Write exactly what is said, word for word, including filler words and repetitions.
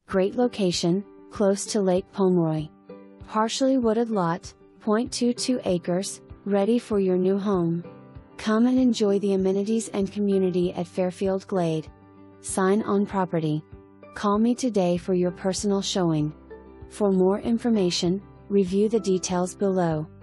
Great location, close to Lake Pomeroy. Partially wooded lot, zero point two two acres, ready for your new home. Come and enjoy the amenities and community at Fairfield Glade. Sign on property. Call me today for your personal showing. For more information, review the details below.